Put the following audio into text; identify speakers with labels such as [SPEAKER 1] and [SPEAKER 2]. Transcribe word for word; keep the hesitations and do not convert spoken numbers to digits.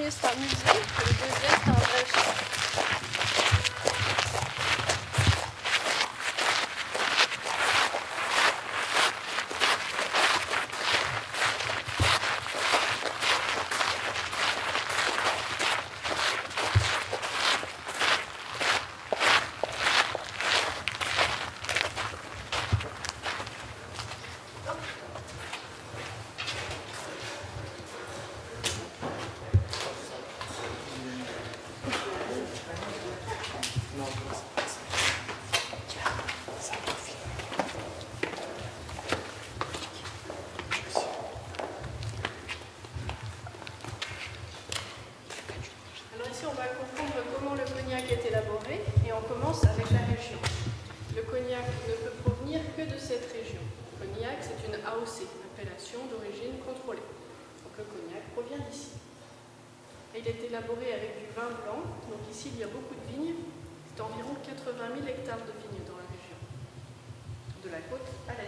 [SPEAKER 1] premier c'est un musée, et le deuxième c'est un vrai champ. On va comprendre comment le cognac est élaboré et on commence avec la région. Le cognac ne peut provenir que de cette région. Le cognac, c'est une A O C, une appellation d'origine contrôlée. Donc le cognac provient d'ici. Il est élaboré avec du vin blanc. Donc ici, il y a beaucoup de vignes. C'est environ quatre-vingt mille hectares de vignes dans la région, de la côte à la